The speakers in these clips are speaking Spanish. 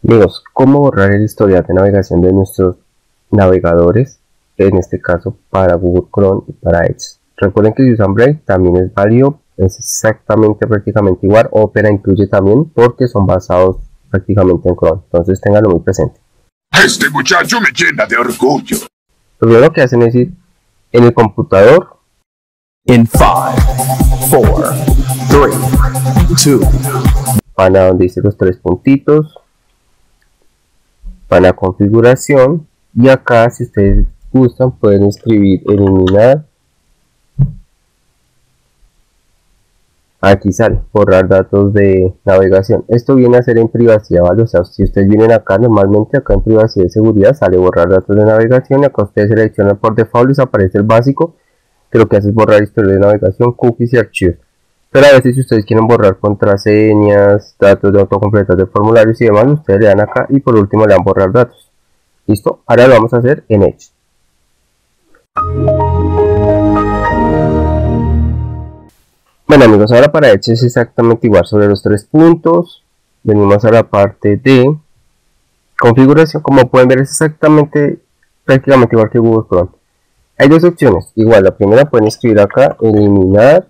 Amigos, ¿cómo borrar el historial de navegación de nuestros navegadores? En este caso para Google Chrome y para Edge. Recuerden que si usan Brave también es válido, es exactamente prácticamente igual. Opera incluye también porque son basados prácticamente en Chrome, entonces ténganlo muy presente. Este muchacho me llena de orgullo. Lo primero que hacen es ir en el computador. In 5, 4, 3, 2. Van a donde dice los tres puntitos. Van a configuración. Y acá, si ustedes gustan, pueden escribir eliminar. Aquí sale borrar datos de navegación. Esto viene a ser en privacidad, ¿vale? O sea, si ustedes vienen acá, normalmente acá en privacidad y seguridad sale borrar datos de navegación. Y acá ustedes seleccionan por default, les aparece el básico, que lo que hace es borrar historia de navegación, cookies y archivos. Pero a veces si ustedes quieren borrar contraseñas, datos de autocompletar de formularios y demás, ustedes le dan acá y por último le dan borrar datos. ¿Listo? Ahora lo vamos a hacer en Edge. Bueno amigos, ahora para Edge es exactamente igual. Sobre los tres puntos, venimos a la parte de configuración. Como pueden ver es exactamente, prácticamente igual que Google Chrome. Hay dos opciones, igual la primera pueden escribir acá, eliminar.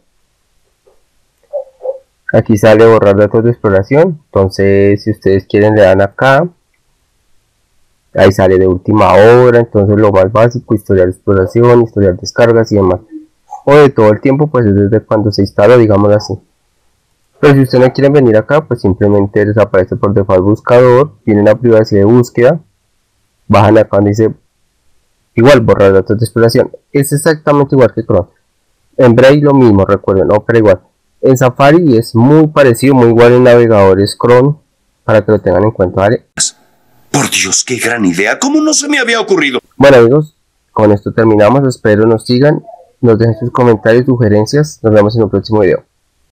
Aquí sale borrar datos de exploración, entonces si ustedes quieren le dan acá. Ahí sale de última hora, entonces lo más básico, historial de exploración, historial de descargas y demás. O de todo el tiempo, pues es desde cuando se instala, digamos así. Pero si ustedes no quieren venir acá, pues simplemente les aparece por default buscador, vienen a privacidad de búsqueda, bajan acá donde dice igual borrar datos de exploración. Es exactamente igual que Chrome. En Brave lo mismo, recuerden, opera igual. En Safari es muy parecido, muy igual en navegadores Chrome, para que lo tengan en cuenta, ¿vale? Por Dios, qué gran idea. ¿Cómo no se me había ocurrido? Bueno amigos, con esto terminamos. Espero nos sigan, nos dejen sus comentarios, sugerencias. Nos vemos en un próximo video.